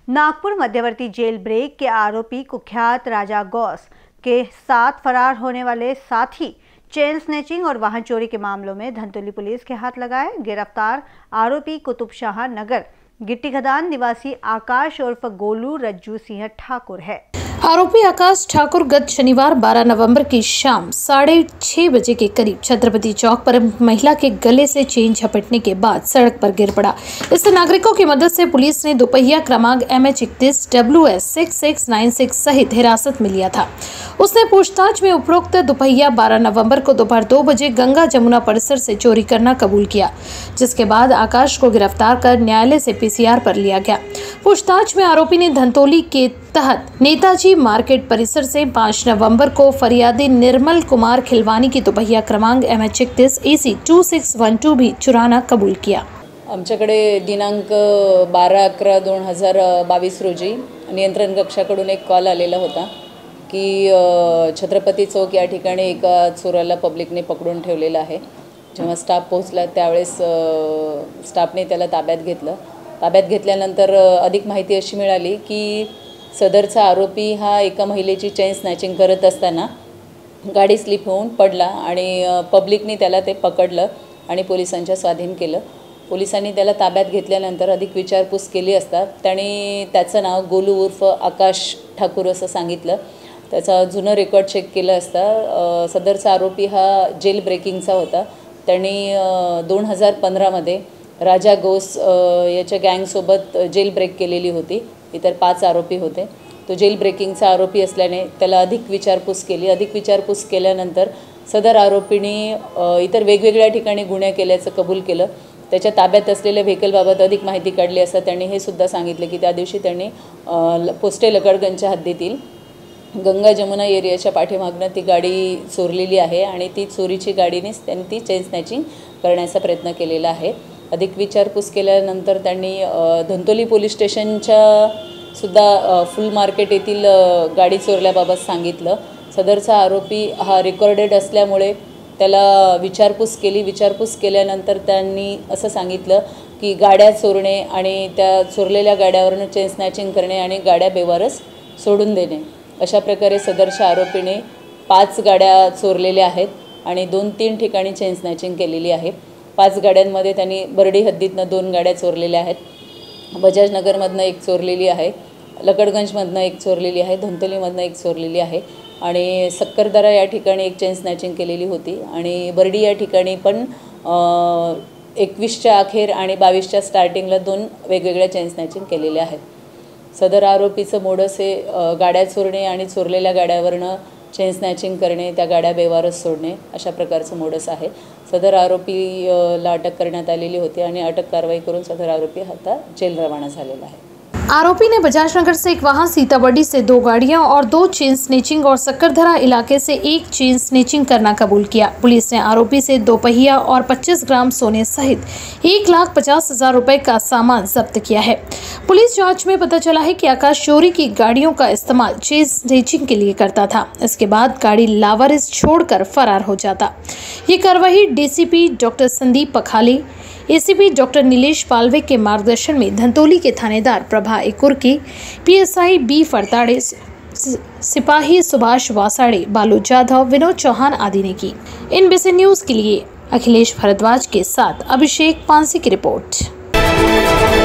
नागपुर मध्यवर्ती gel break के आरोपी कुख्यात राजा गौस के साथ फरार होने वाले साथी चेन स्नैचिंग और वाहन चोरी के मामलों में धनतोली पुलिस के हाथ लगाए। गिरफ्तार आरोपी कुतुब शाह नगर गिट्टी खदान निवासी आकाश उर्फ गोलू रज्जू सिंह ठाकुर है। आरोपी आकाश ठाकुर गत शनिवार 12 नवंबर की शाम 6:30 बजे के करीब छत्रपति चौक पर महिला के गले से चेन झपटने के बाद सड़क पर गिर पड़ा। इससे नागरिकों की मदद से पुलिस ने दोपहिया क्रमांक MH31 WS 6696 सहित हिरासत में लिया था। उसने पूछताछ में उपरोक्त दोपहिया 12 नवंबर को दोपहर 2 बजे गंगा जमुना परिसर से चोरी करना कबूल किया, जिसके बाद आकाश को गिरफ्तार कर न्यायालय से PCR पर लिया गया। पूछताछ में आरोपी ने धनतोली के तहत नेताजी मार्केट परिसर से 5 नवंबर को फरियादी निर्मल कुमार खिलवानी की दोपहिया क्रमांक MH31 AC 2612 भी चुराना कबूल किया। आमच्याकडे दिनांक 12/11/2022 रोजी नियंत्रण कक्षाकडून एक कॉल आलेला होता की छत्रपती चौक या ठिकाणी एका चोराला पब्लिकने पकडून ठेवलेला आहे। जेव्हा स्टाफ पोहोचला त्यावेळेस स्टाफने त्याला ताब्यात घेतलं। ताब्यात घेतल्यानंतर अधिक माहिती अशी मिळाली की सदरचा आरोपी हा एका महिलेची चेन स्नॅचिंग करत असताना गाडी स्लिप होऊन पडला आणि पब्लिकने त्याला ते पकडलं आणि पोलिसांच्या स्वाधीन केलं। पोलिसांनी त्याला ताब्यात घेतल्यानंतर अधिक विचारपूस केली असता त्याने त्याचं नाव गोलू उर्फ आकाश ठाकूर असं सांगितलं। त्याचा जुनं रेकॉर्ड चेक केलं असता सदरचा आरोपी हा जेल ब्रेकिंगचा होता। त्यांनी 2015 मध्ये राजा गौस याच्या गँगसोबत जेल ब्रेक केलेली होती। इतर 5 आरोपी होते। तो जेल ब्रेकिंगचा आरोपी असल्याने त्याला अधिक विचारपूस केली। अधिक विचारपूस केल्यानंतर सदर आरोपीने इतर वेगवेगळ्या ठिकाणी गुन्हे केल्याचं कबूल केलं। त्याच्या ताब्यात असलेल्या व्हेकलबाबत अधिक माहिती काढली असता त्यांनी हे सुद्धा सांगितलं की त्या दिवशी त्यांनी पोस्टे लकडगंजच्या हद्दीतील गंगा जमुना एरियाच्या पाठीमागनं ती गाडी चोरलेली आहे आणि ती चोरीची गाडीनेच त्यांनी ती चेन स्नॅचिंग करण्याचा प्रयत्न केलेला आहे। अधिक विचारपूस केल्यानंतर त्यांनी धनतोली पोलीस स्टेशनच्या सुद्धा फुल मार्केट येथील गाडी चोरल्याबाबत सांगितलं। सदरचा आरोपी हा रेकॉर्डेड असल्यामुळे त्याला विचारपूस केली। विचारपूस केल्यानंतर त्यांनी असं सांगितलं की गाड्या चोरणे आणि त्या चोरलेल्या गाड्यावरून चेन स्नॅचिंग करणे आणि गाड्या बेवारस सोडून देणे अशा प्रकारे सदरच्या आरोपीने 5 गाड्या चोरलेल्या आहेत आणि 2-3 ठिकाणी चेन स्नॅचिंग केलेली आहे। 5 गाड्यांमध्ये त्यांनी बर्डी हद्दीतनं 2 गाड्या चोरलेल्या आहेत, बजाज नगरमधनं 1 चोरलेली आहे, लकडगंजमधनं 1 चोरलेली आहे, धनतोलीमधनं 1 चोरलेली आहे आणि सक्करदरा या ठिकाणी 1 चेन स्नॅचिंग केलेली होती आणि बर्डी या ठिकाणी पण 21च्या अखेर आणि 22च्या स्टार्टिंगला 2 वेगवेगळ्या चेन स्नॅचिंग केलेल्या आहेत। सदर आरोपीचं मोडस हे गाड्या चोरणे आणि चोरलेल्या गाड्यावरनं चेन स्नॅचिंग करणे, त्या गाड्या बेवारस सोडणे अशा प्रकारचं मोडस आहे। सदर आरोपीला अटक करण्यात आलेली होती आणि अटक कारवाई करून सदर आरोपी आता जेल रवाना झालेला आहे। आरोपी ने बजाजनगर से एक वाहन, सीताबर्डी से 2 गाड़ियां और 2 चेन स्नैचिंग और सक्करधरा इलाके से 1 चेन स्नैचिंग करना कबूल किया। पुलिस ने आरोपी से 2 पहिया और 25 ग्राम सोने सहित 1,50,000 रुपए का सामान जब्त किया है। पुलिस जांच में पता चला है कि आकाश चोरी की गाड़ियों का इस्तेमाल चेन स्नैचिंग के लिए करता था। इसके बाद गाड़ी लावारिस छोड़कर फरार हो जाता। ये कार्रवाई DCP doctor Sandeep Pakhale, ACP doctor Nilesh Palve के मार्गदर्शन में धनतोली के थानेदार प्रभा इकुर्की, PSI B फरताड़े, सिपाही सुभाष वासाड़े, बालू जाधव, विनोद चौहान आदि ने की। NBC न्यूज़ के लिए अखिलेश भारद्वाज के साथ अभिषेक पांसे की रिपोर्ट।